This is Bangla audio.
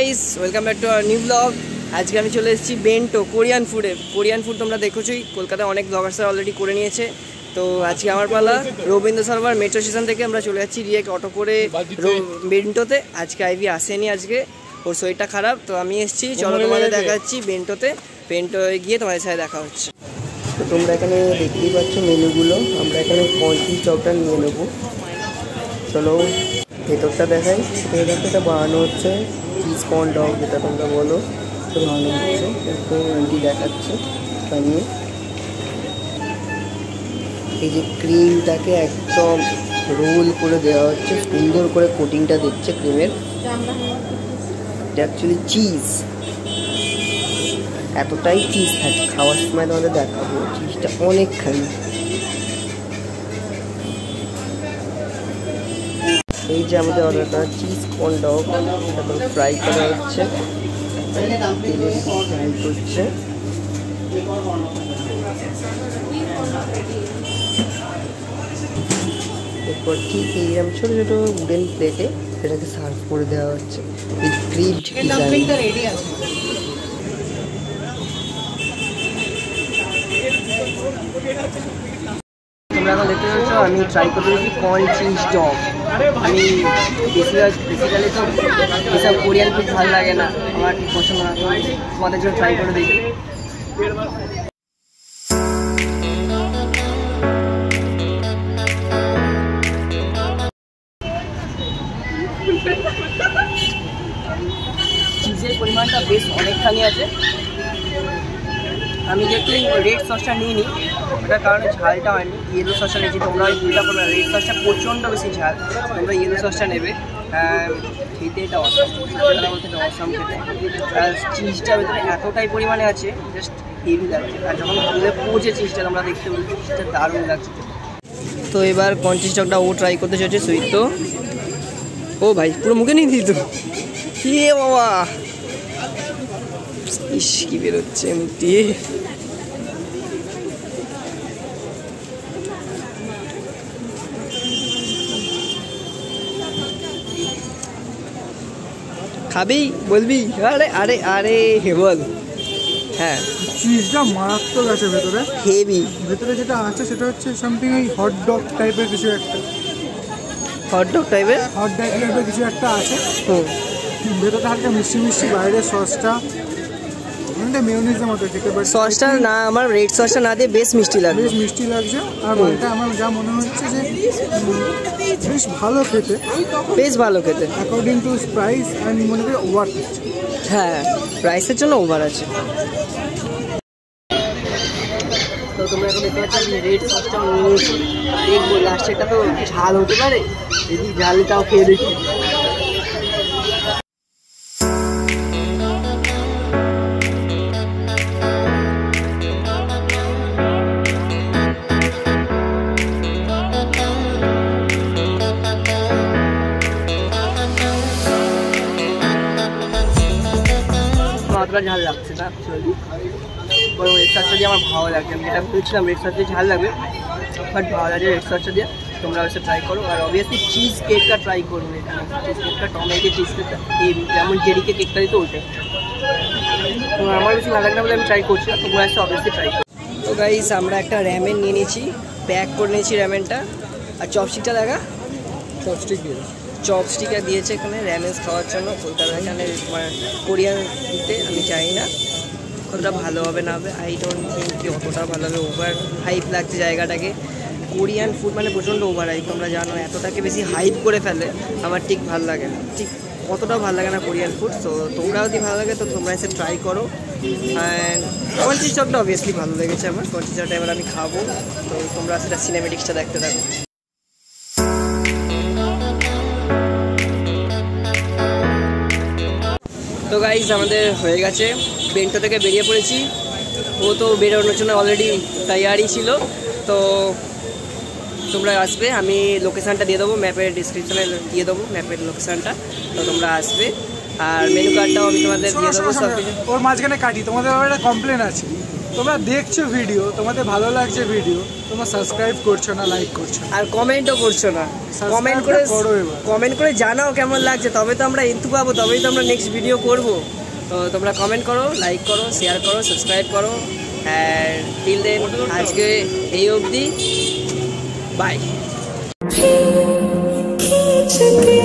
Guys, welcome back to our new blog. আজকে আমি চলে এসেছি বেন্টো কোরিয়ান ফুড তোমরা দেখোছই, কলকাতায় অনেক ব্লগার্সরা অলরেডি করে নিয়েছে। তো আজকে আমার পালা রবীন্দ্র সরোবর মেট্রো স্টেশন থেকে আমরা চলে যাচ্ছি ডিরেক্ট অটো করে বেন্টোতে। আজকে আইভি আসেনি, আজকে ওর শরীরটা খারাপ, তো আমি এসেছি। চলো তোমাদের দেখাচ্ছি বেন্টোতে গিয়ে তোমাদের সাথে দেখা হচ্ছে। তো তোমরা এখানে দেখতেই পাচ্ছ মেনুগুলো। আমরা এখানে কঞ্চিজ চপটা নিয়ে নেবো। চলো ভেতরটা দেখাই। এটা বানানো হচ্ছে চিজ কর্ন ডগ, যেটা তোমরা বলো, তো বানানো হচ্ছে। একটু আন্টি দেখাচ্ছে বানিয়ে। এই যে ক্রিমটাকে একদম রোল করে দেওয়া হচ্ছে, সুন্দর করে কোটিংটা দিচ্ছে ক্রিমের। এটা অ্যাকচুয়ালি চিজ, এতটাই চিজ থাকে। খাওয়ার সময় তোমাদের দেখাবো, চিজটা অনেকখানি। এই যে আমাদের অর্ডারটা চিজ কর্ন ডগ, এখন ফ্রাই করা হচ্ছে, ফ্রাই করছে। এরপর ঠিক এইরকম ছোটো ছোটো উডেন প্লেটে সেটাকে সার্ভ করে দেওয়া হচ্ছে। তোমরা এখন দেখতে পাচ্ছ আমি ট্রাই করতে দিচ্ছি কর্ন চিজ ডগ। আমি বেসিক্যালি তো এসব কোরিয়ান ফুড ভালো লাগে না, আমার ঠিক পছন্দ না, তোমাদের জন্য ট্রাই করে দেখি। চিজের পরিমাণটা বেশ অনেকখানি আছে। আমি যেহেতু রেড সসটা নিই নি, ওটার কারণে ঝালটা হয়নি। ইয়েলো সসটা নিয়েছি, তোমরা ওই ভুলটা করবে না। রেড সসটা প্রচণ্ড বেশি ঝাল, তোমরা ইয়েলো সসটা নেবে। খেতে এটা অসাম, বলতে এটা অসাম খেতে। আর চিজটা ভেতরে এতটাই পরিমাণে আছে, জাস্ট হেভি লাগছে। আর যখন খুলে পৌঁছে চিজটা তোমরা দেখতে পাবে, চিজটা দারুণ লাগছে। তো এবার কর্ন চিজ ডগটা ও ট্রাই করতে চাইছে। সুইট তো ও ভাই পুরো মুখে নিয়ে দিই তো, কি বাবা, ইস কি বেরোচ্ছে মুখ দিয়ে। খাবি বলবি? আরে আরে আরে হে বল। হ্যাঁ, চিজটা মারাত্মক আছে ভেতরে, হেভি। ভেতরে যেটা আছে সেটা হচ্ছে সামথিং এই হট ডগ টাইপের কিছু একটা, হট ডগ টাইপের কিছু একটা আছে। ভেতরটা হালকা মিষ্টি মিষ্টি, বাইরে সসটা মেয়োনিজের মতো খেতে পারি। সসটা না, আমার রেড সসটা না দিয়ে বেশ মিষ্টি লাগছে, বেশ মিষ্টি লাগছে। আর মালটা আমার যা মনে হচ্ছে যে বেশ ভালো খেতে, বেশ ভালো খেতে অ্যাকর্ডিং টু প্রাইস অ্যান্ড মনে করি ওভার হচ্ছে। হ্যাঁ, প্রাইসের জন্য ওভার আছে। তো তোমরা এখন দেখতে পাচ্ছ আমি রেড সসটা নিয়েছি। দেখবো লাস্টে এটা তো ঝাল হতে পারে, যদি ঝালটাও খেয়ে দেখি। অতটা ঝাল লাগছে না অ্যাকচুয়ালি, বরং রেড সসটা দিয়ে আমার ভালো লাগছে। আমি যেটা বলছিলাম রেড সস দিয়ে ঝাল লাগবে, বাট ভালো লাগে রেড সসটা দিয়ে। তোমরা অবশ্যই ট্রাই করো। আর অবভিয়াসলি চিজ কেকটা ট্রাই করবে। এখানে চিজ কেকটা, টমেটো চিজ কেকটা, এই যেমন জেরিকে কেকটা দিতে ওইটা তো আমার বেশি ভালো লাগে না বলে আমি ট্রাই করছি না। তোমরা এসে অবভিয়াসলি ট্রাই করো। তো গাইস, আমরা একটা র্যামেন নিয়ে নিয়েছি, প্যাক করে নিয়েছি র্যামেনটা। আর চপস্টিকটা দেখা, চপস্টিকটা দিয়েছে এখানে র্যামেন্স খাওয়ার জন্য। কলকাতার এখানে কোরিয়ানতে আমি চাই না কতটা ভালো হবে না হবে, আই ডোন্ট থিঙ্ক কি অতটা ভালো হবে। ওভার হাইপ লাগছে জায়গাটাকে। কোরিয়ান ফুড মানে প্রচণ্ড ওভার হাইপ, তোমরা জানো। এতটাকে বেশি হাইপ করে ফেলে, আমার ঠিক ভালো লাগে না, ঠিক অতটাও ভালো লাগে না কোরিয়ান ফুড। তো তোমরা যদি ভালো লাগে তো তোমরা এসে ট্রাই করো। অ্যান্ড কর্ন চিজ ডগটা অবভিয়াসলি ভালো লেগেছে আমার। কর্ন চিজ ডগটা এবার আমি খাবো, তো তোমরা সেটা সিনেমেটিক্সটা দেখতে থাকো। তো গাইজ, আমাদের হয়ে গেছে, বেন্টো থেকে বেরিয়ে পড়েছি। ও তো বেরোনোর জন্য অলরেডি তৈয়ারি ছিল। তো তোমরা আসবে, আমি লোকেশানটা দিয়ে দেবো, ম্যাপের ডিসক্রিপশানে দিয়ে দেবো ম্যাপের লোকেশানটা। তো তোমরা আসবে, আর মেনু কার্ডটাও আমি তোমাদের দিয়ে দেবো সব কিছু। ওর মাঝখানে কাটি, তোমাদের একটা কমপ্লেন আছে। তোমরা দেখছো ভিডিও, তোমাদের ভালো লাগছে ভিডিও, তোমরা সাবস্ক্রাইব করছো না, লাইক করছো না, আর কমেন্টও করছো না। কমেন্ট করে জানাও কেমন লাগছে, তবে তো আমরা এন্থু পাবো, তবেই তো আমরা নেক্সট ভিডিও করব। তো তোমরা কমেন্ট করো, লাইক করো, শেয়ার করো, সাবস্ক্রাইব করো। অ্যান্ড টিল দেন আজকে এই অবধি, বাই।